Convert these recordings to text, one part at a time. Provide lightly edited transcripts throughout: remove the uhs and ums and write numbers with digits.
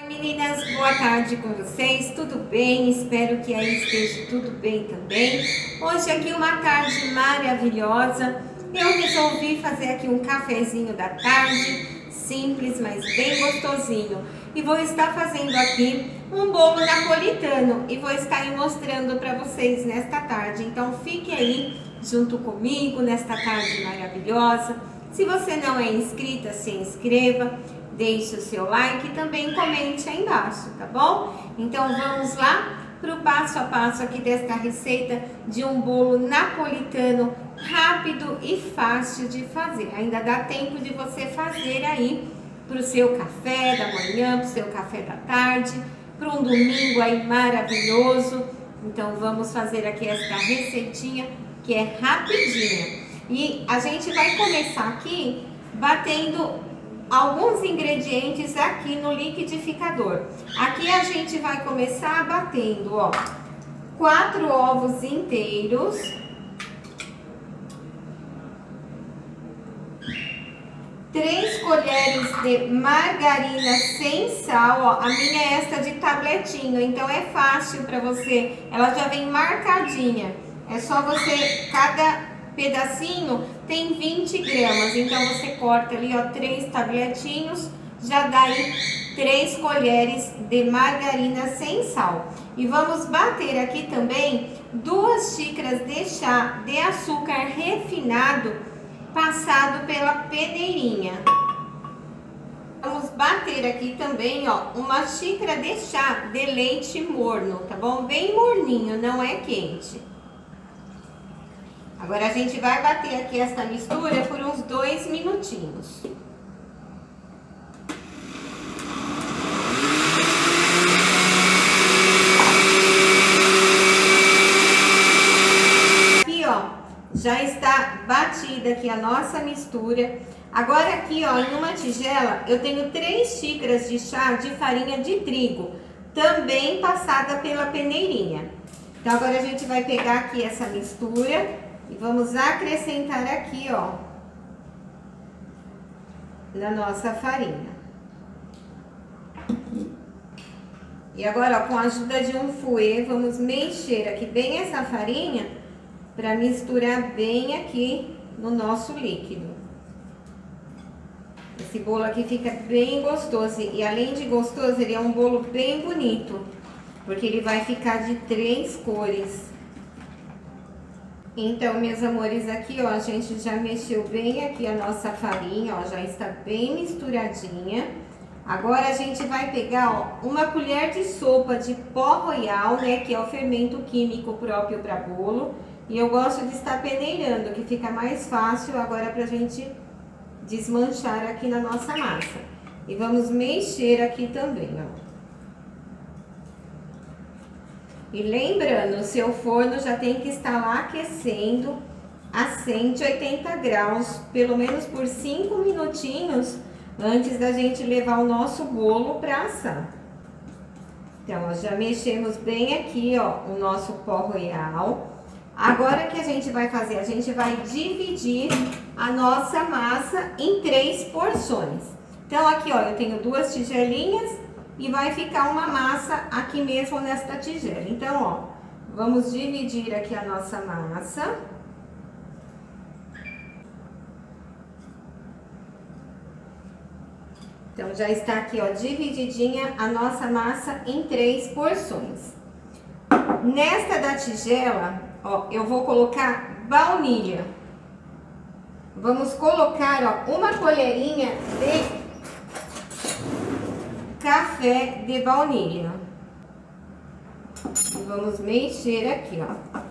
Meninas, boa tarde com vocês, tudo bem? Espero que aí esteja tudo bem também. Hoje aqui uma tarde maravilhosa, eu resolvi fazer aqui um cafezinho da tarde, simples, mas bem gostosinho. E vou estar fazendo aqui um bolo napolitano e vou estar mostrando para vocês nesta tarde. Então fique aí junto comigo nesta tarde maravilhosa. Se você não é inscrita, se inscreva. Deixe o seu like e também comente aí embaixo, tá bom? Então vamos lá para o passo a passo aqui desta receita de um bolo napolitano rápido e fácil de fazer. Ainda dá tempo de você fazer aí para o seu café da manhã, para o seu café da tarde, para um domingo aí maravilhoso. Então vamos fazer aqui esta receitinha que é rapidinha. E a gente vai começar aqui batendo alguns ingredientes aqui no liquidificador. Aqui a gente vai começar batendo, ó, 4 ovos inteiros, 3 colheres de margarina sem sal, ó, a minha é esta de tabletinho, então é fácil para você, ela já vem marcadinha, é só você, cada pedacinho tem 20 gramas, então você corta ali, ó, 3 tabletinhos, já dá aí 3 colheres de margarina sem sal. E vamos bater aqui também 2 xícaras de chá de açúcar refinado, passado pela peneirinha. Vamos bater aqui também, ó, 1 xícara de chá de leite morno, tá bom? Bem morninho, não é quente. Agora a gente vai bater aqui essa mistura por uns 2 minutinhos. Aqui, ó, já está batida aqui a nossa mistura. Agora aqui, ó, em uma tigela, eu tenho 3 xícaras de chá de farinha de trigo, também passada pela peneirinha. Então agora a gente vai pegar aqui essa mistura e vamos acrescentar aqui, ó, na nossa farinha. E agora, ó, com a ajuda de um fouet, vamos mexer aqui bem essa farinha para misturar bem aqui no nosso líquido. Esse bolo aqui fica bem gostoso e além de gostoso, ele é um bolo bem bonito, porque ele vai ficar de 3 cores. Então, meus amores, aqui, ó, a gente já mexeu bem aqui a nossa farinha, ó, já está bem misturadinha. Agora a gente vai pegar, ó, 1 colher de sopa de pó royal, né, que é o fermento químico próprio para bolo. E eu gosto de estar peneirando, que fica mais fácil agora pra gente desmanchar aqui na nossa massa. E vamos mexer aqui também, ó. E lembrando, o seu forno já tem que estar lá aquecendo a 180 graus, pelo menos por 5 minutinhos, antes da gente levar o nosso bolo para assar. Então, ó, já mexemos bem aqui, ó, o nosso pó royal. Agora o que a gente vai fazer? A gente vai dividir a nossa massa em 3 porções. Então, aqui, ó, eu tenho 2 tigelinhas. E vai ficar uma massa aqui mesmo nesta tigela. Então, ó, vamos dividir aqui a nossa massa. Então, já está aqui, ó, divididinha a nossa massa em 3 porções. Nesta da tigela, ó, eu vou colocar baunilha. Vamos colocar, ó, 1 colherinha de café de baunilha. Vamos mexer aqui, ó.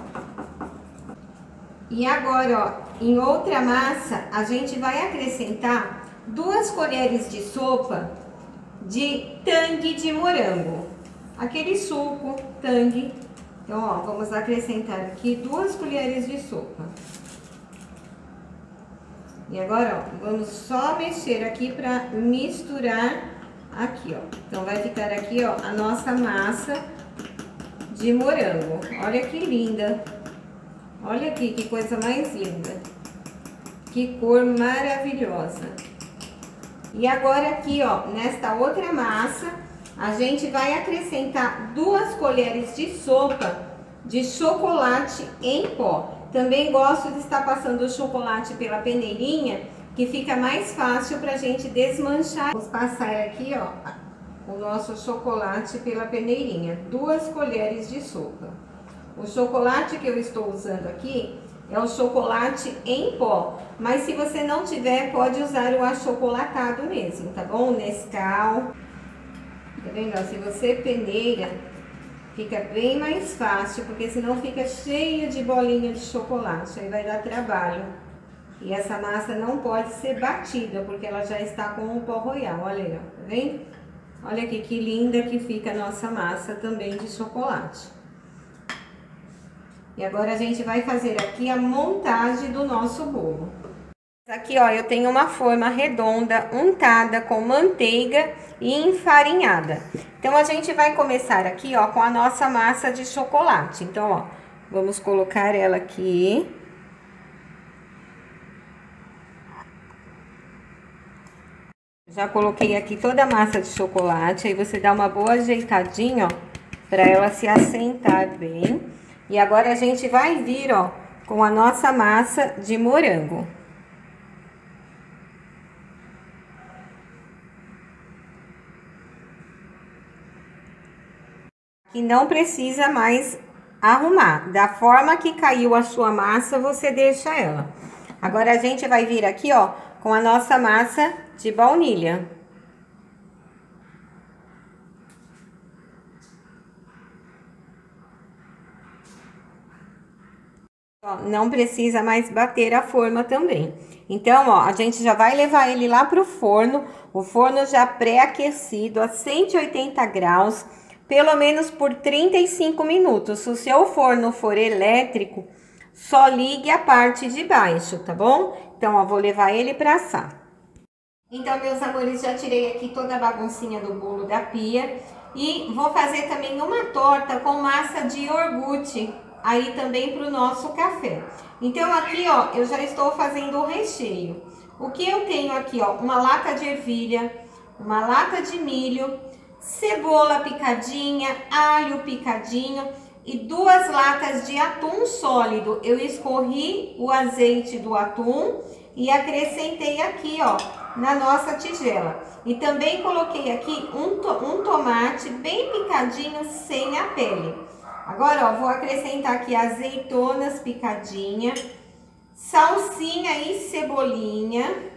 E agora, ó, em outra massa, a gente vai acrescentar 2 colheres de sopa de tangue de morango. Aquele suco tangue. Então, ó, vamos acrescentar aqui 2 colheres de sopa. E agora, ó, vamos só mexer aqui para misturar aqui, ó. Então, vai ficar aqui, ó, a nossa massa de morango. Olha que linda. Olha aqui, que coisa mais linda. Que cor maravilhosa. E agora aqui, ó, nesta outra massa, a gente vai acrescentar 2 colheres de sopa de chocolate em pó. Também gosto de estar passando o chocolate pela peneirinha, que fica mais fácil pra gente desmanchar. Vamos passar aqui, ó, o nosso chocolate pela peneirinha. 2 colheres de sopa. O chocolate que eu estou usando aqui é o chocolate em pó, mas se você não tiver, pode usar o achocolatado mesmo, tá bom? Nescau. Tá vendo? Se você peneira, fica bem mais fácil, porque senão fica cheio de bolinha de chocolate, aí vai dar trabalho. E essa massa não pode ser batida, porque ela já está com o pó royal, olha aí, ó, tá vendo? Olha aqui que linda que fica a nossa massa também de chocolate. E agora a gente vai fazer aqui a montagem do nosso bolo. Aqui, ó, eu tenho uma forma redonda untada com manteiga e enfarinhada. Então, a gente vai começar aqui, ó, com a nossa massa de chocolate. Então, ó, vamos colocar ela aqui. Já coloquei aqui toda a massa de chocolate. Aí você dá uma boa ajeitadinha, ó, para ela se assentar bem. E agora a gente vai vir, ó, com a nossa massa de morango. E não precisa mais arrumar. Da forma que caiu a sua massa, você deixa ela. Agora a gente vai vir aqui, ó, com a nossa massa de baunilha. Ó, não precisa mais bater a forma também. Então, ó, a gente já vai levar ele lá pro forno. O forno já pré-aquecido a 180 graus, pelo menos por 35 minutos. Se o seu forno for elétrico, só ligue a parte de baixo, tá bom? Então, ó, vou levar ele para assar. Então, meus amores, já tirei aqui toda a baguncinha do bolo da pia. E vou fazer também uma torta com massa de iogurte, aí também para o nosso café. Então, aqui, ó, eu já estou fazendo o recheio. O que eu tenho aqui, ó, uma lata de ervilha, uma lata de milho, cebola picadinha, alho picadinho e 2 latas de atum sólido. Eu escorri o azeite do atum e acrescentei aqui, ó, na nossa tigela. E também coloquei aqui um tomate bem picadinho, sem a pele. Agora, ó, vou acrescentar aqui azeitonas picadinha, salsinha e cebolinha.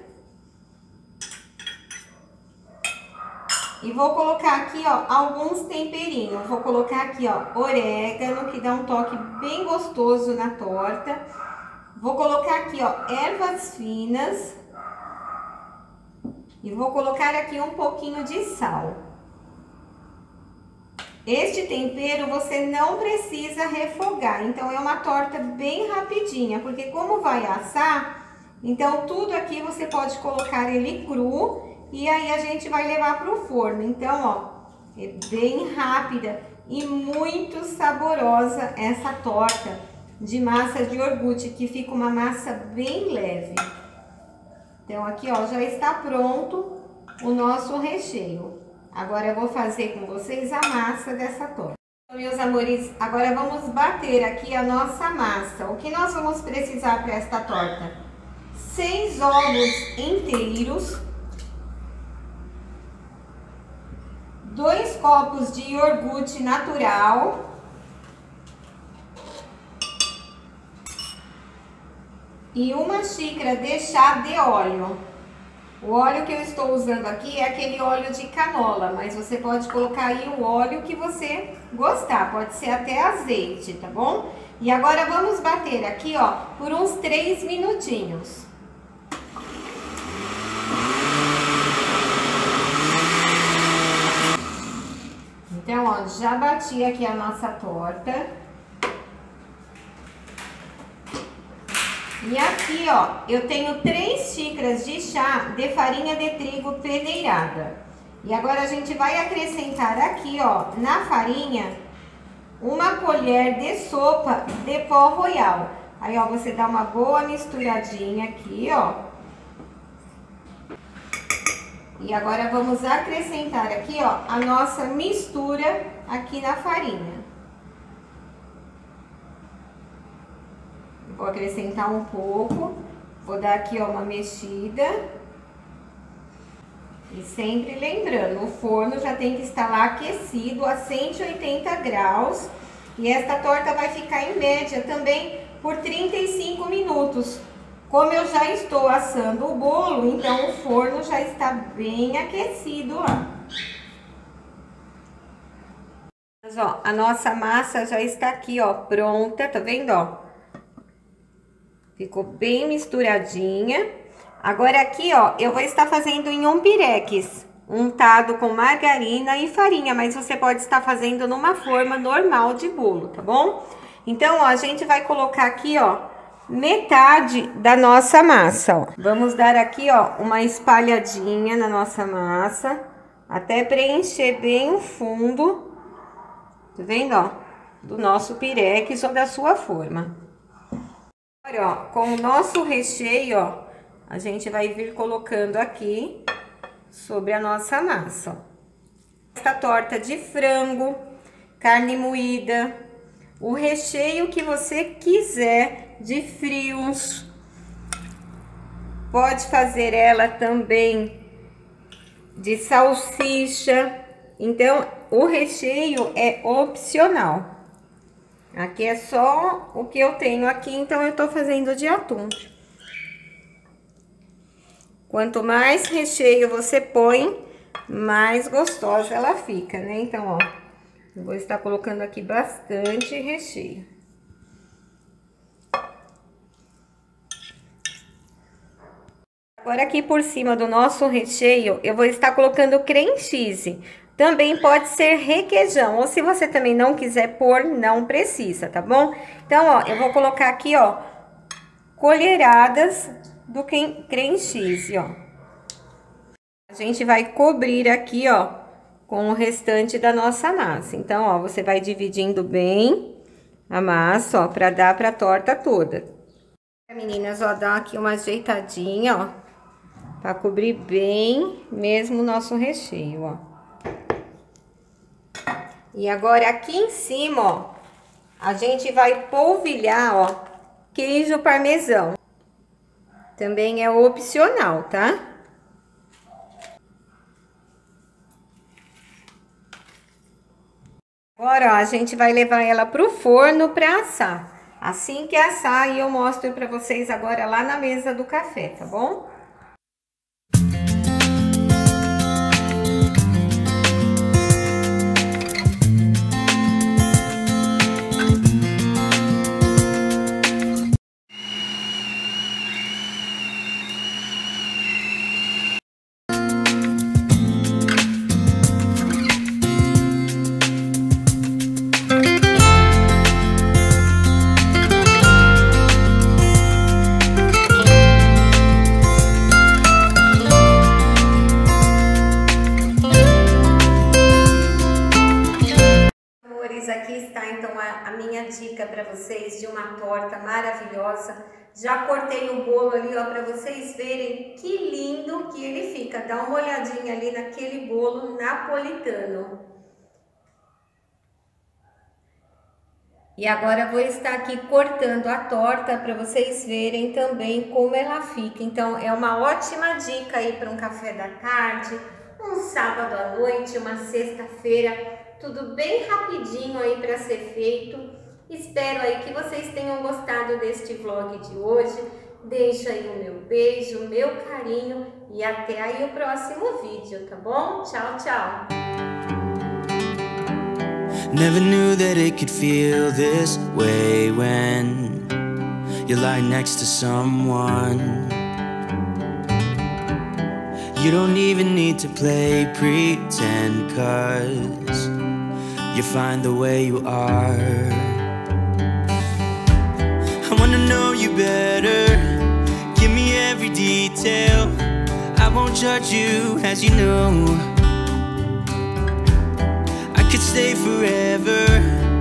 E vou colocar aqui, ó, alguns temperinhos. Vou colocar aqui, ó, orégano, que dá um toque bem gostoso na torta. Vou colocar aqui, ó, ervas finas. E vou colocar aqui um pouquinho de sal. Este tempero você não precisa refogar, então é uma torta bem rapidinha, porque como vai assar, então tudo aqui você pode colocar ele cru e aí a gente vai levar para o forno. Então, ó, é bem rápida e muito saborosa essa torta de massa de iogurte, que fica uma massa bem leve. Então, aqui, ó, já está pronto o nosso recheio. Agora eu vou fazer com vocês a massa dessa torta. Então, meus amores, agora vamos bater aqui a nossa massa. O que nós vamos precisar para esta torta? 6 ovos inteiros, 2 copos de iogurte natural, e 1 xícara de chá de óleo. O óleo que eu estou usando aqui é aquele óleo de canola, mas você pode colocar aí o óleo que você gostar, pode ser até azeite, tá bom? E agora vamos bater aqui, ó, por uns 3 minutinhos. Então, ó, já bati aqui a nossa torta. E aqui, ó, eu tenho 3 xícaras de chá de farinha de trigo peneirada. E agora a gente vai acrescentar aqui, ó, na farinha, 1 colher de sopa de pó royal. Aí, ó, você dá uma boa misturadinha aqui, ó. E agora vamos acrescentar aqui, ó, a nossa mistura aqui na farinha. Vou acrescentar um pouco, vou dar aqui, ó, uma mexida. E sempre lembrando, o forno já tem que estar lá aquecido a 180 graus. E esta torta vai ficar em média também por 35 minutos. Como eu já estou assando o bolo, então o forno já está bem aquecido lá. Mas, ó, a nossa massa já está aqui, ó, pronta, tá vendo, ó? Ficou bem misturadinha. Agora aqui, ó, eu vou estar fazendo em um pirex, untado com margarina e farinha, mas você pode estar fazendo numa forma normal de bolo, tá bom? Então, ó, a gente vai colocar aqui, ó, metade da nossa massa, ó. Vamos dar aqui, ó, uma espalhadinha na nossa massa, até preencher bem o fundo, tá vendo, ó, do nosso pirex ou da sua forma. Agora, ó, com o nosso recheio, ó, a gente vai vir colocando aqui sobre a nossa massa, ó. Esta torta de frango, carne moída, o recheio que você quiser de frios. Pode fazer ela também de salsicha. Então, o recheio é opcional. Aqui é só o que eu tenho aqui, então eu tô fazendo de atum. Quanto mais recheio você põe, mais gostosa ela fica, né? Então, ó, eu vou estar colocando aqui bastante recheio. Agora aqui por cima do nosso recheio, eu vou estar colocando cream cheese. Também pode ser requeijão, ou se você também não quiser pôr, não precisa, tá bom? Então, ó, eu vou colocar aqui, ó, colheradas do cream cheese, ó. A gente vai cobrir aqui, ó, com o restante da nossa massa. Então, ó, você vai dividindo bem a massa, ó, pra dar pra torta toda. Meninas, ó, dá aqui uma ajeitadinha, ó, pra cobrir bem mesmo o nosso recheio, ó. E agora aqui em cima, ó, a gente vai polvilhar, ó, queijo parmesão. Também é opcional, tá? Agora, ó, a gente vai levar ela pro forno pra assar. Assim que assar, eu mostro pra vocês agora lá na mesa do café, tá bom? Aqui está então a minha dica para vocês de uma torta maravilhosa. Já cortei o bolo ali, ó, para vocês verem que lindo que ele fica. Dá uma olhadinha ali naquele bolo napolitano. E agora vou estar aqui cortando a torta para vocês verem também como ela fica. Então é uma ótima dica aí para um café da tarde, um sábado à noite, uma sexta-feira. Tudo bem rapidinho aí para ser feito. Espero aí que vocês tenham gostado deste vlog de hoje. Deixo aí o meu beijo, o meu carinho e até aí o próximo vídeo, tá bom? Tchau, tchau! Never knew that it could feel this way when you lie next to someone. You don't even need to play pretend, 'cause you find the way you are. I wanna know you better, give me every detail. I won't judge you, as you know. I could stay forever